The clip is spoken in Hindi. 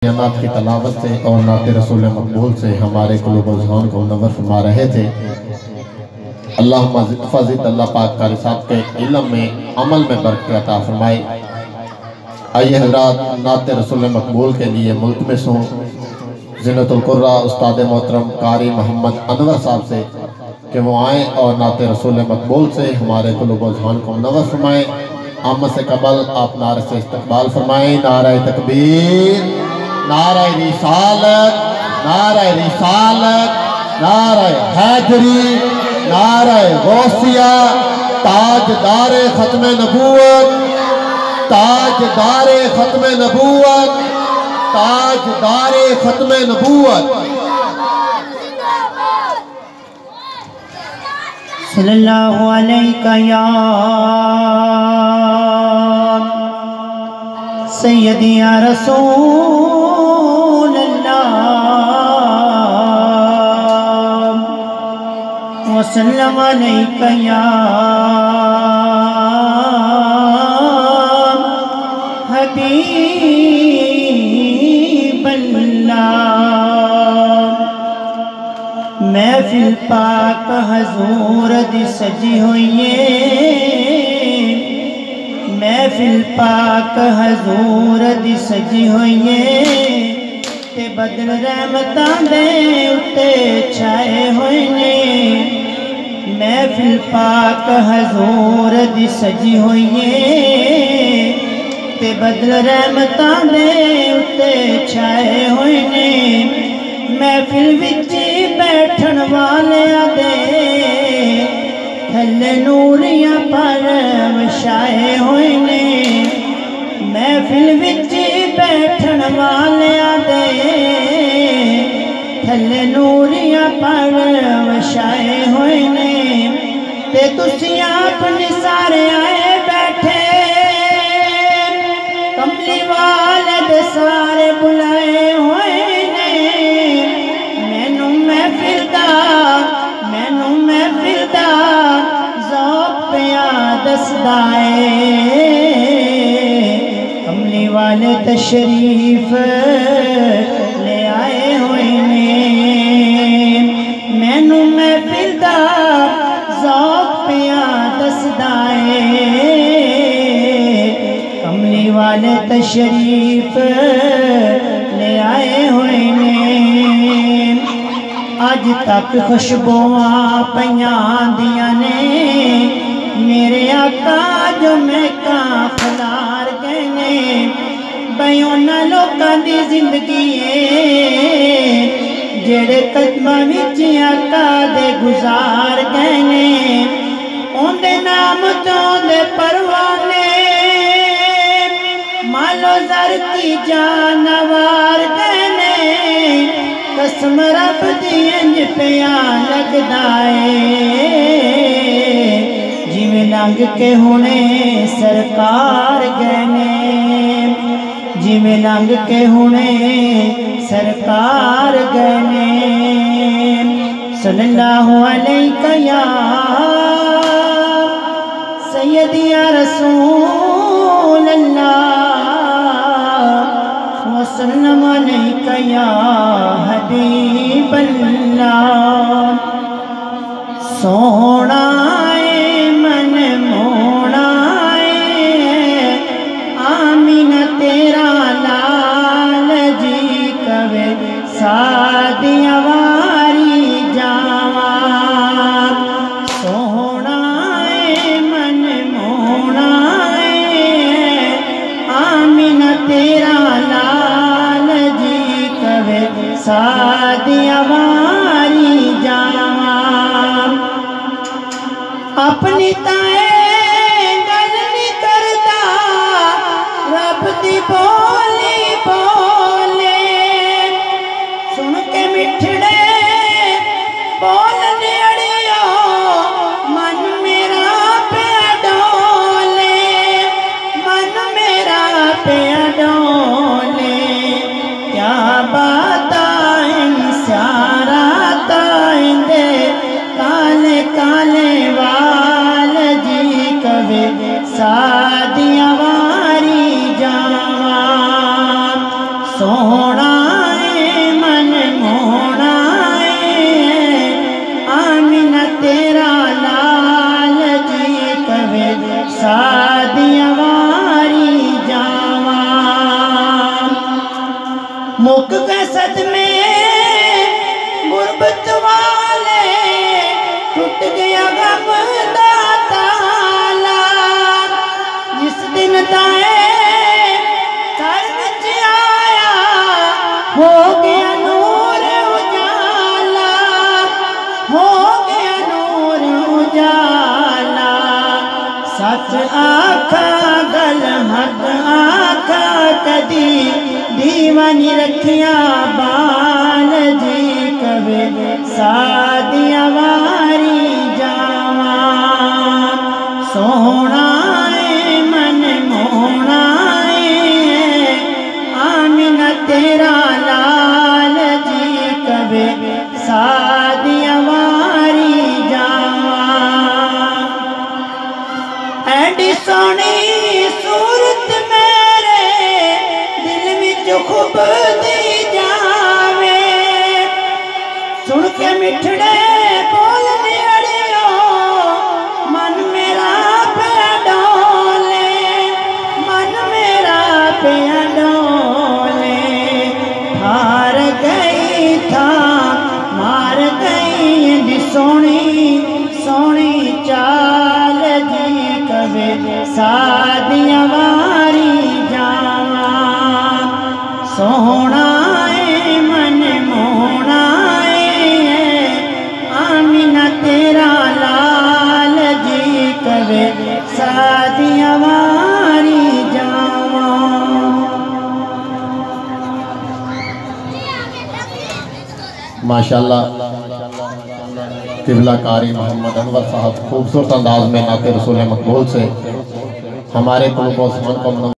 नात की तलावत से और नात रसूल मकबूल से हमारे क़ुलूब व ज़ुबान को मुनव्वर फरमा रहे थे। अल्लाह फज़िल अल्लाह पाक कारी साहब के इल्म में अमल में बरकत अता फरमाए। आइए हज़रात नात रसूल मकबूल के लिए मुल्तमिस हूँ ज़िन्नतुल कुर्रा उस्ताद मोहतरम कारी मोहम्मद अनवर साहब से कि वो आएँ और नात रसूल मकबूल से हमारे क़ुलूब व ज़ुबान को मुनव्वर फरमाएँ। आमद से कबल आप नारे से इस्तक़बाल फरमाएँ। नारे तकबीर, नारे रिसालत, नारे रिसालत, नारे हैदरी, नारे गौसिया, ताजदारे खत्म नबूवत, ताजदारे खत्म नबूवत, ताजदारे खत्म नबूवत। सल्लल्लाहु अलैका या सय्यदी या रसूल अल्लाह वसल्लम अलैका या हबीब अल्लाह। महफिल पाक हजूर दी सजी हुई है, महफिल पाक हजूर दी सजी हुई है ते बदल रहमतां दे उत्ते छाए हुए ने। महफिल पाक हजूर दी सजी हुई है ते बदल रहमतां दे उत्ते छाए हुए ने। महफिल विच बैठन वाले दे थल्ले नूरियां पर वछाए हुए ने। महफिल विच बैठन वाले दे थल्ले नूरियां पर वछाए हुए ने। ते तुसी अपने सारे आए बैठे कमली वाले दे सारे बुलाए हुए ने। मैनू महफिल दा ज़ौक़ पिया दसदा है। कमली वाले तशरीफ ले आए हुए ने। मैनू महफिल दा ज़ौक़ पिया दसदा है। कमली वाले तशरीफ ले आए हुए ने। अज तक खुशबुआं पईयां दियां ने मेरे आका जो महका खलार गए ने। बयोना लोकां दी जिंदगी जेड़े कदमां विच आका दे गुजार गए ने। उंदे नाम तों दे परवाने मालो जर की जानवार गए ने। कसम रब दी इंज पिया लगदा है जिवें लंघ के हुणे सरकार गए ने। जिवें लंघ के हुणे सरकार गए ने। सल्लल्लाहु अलैका या सय्यदी या रसूल अल्लाह वसल्लम अलैका या हबीब अल्लाह। सोहना मन मोना आमीना तेरा लाल जी कवे सादिया वारी जावा। सोहना मन मोना आमीना तेरा लाल जी कवे सादिया वारी जावा। अपनी ताए गल नहीं करता रब दी बोली बोले। सुन के मिठड़े बोलने अड़ियो मन मेरा पे डोले। मन मेरा पे डोले। क्या बात सारा ताइंदे काले काले वाल सोना है मन मोना है आमिना तेरा लाल जी कवे सादिया वारी जावा मुक कसद में गुरबत वाले टूट गया गम दा ताला जिस दिन दाए सर विच आया हो गया नूर उजाला हो गया नूर उजाला सच आखा गल हक आखा कदी दीवानी रखिया बाल जी कवे सादिया वारी जावा सोना है मन मोना है आमिना तेरा लाल जी कवे सादिया वारी जावा एडी सोनी सूरत मेरे दिल विच खूब दी जावे सुन के मिठड़े बोल निड़ियो मन मेरा पे डोले मन मेरा पे डोले हार गई था मार गई दी सोनी सोनी चाल जी कवे सादिया वारी जावा सोना है मन मोना है आमिना तेरा लाल जी कवे सादिया वारी जावा माशाल्लाह किबला कारी मोहम्मद अनवर साहब खूबसूरत अंदाज में नाते रसूल मकबूल से हमारे कुल को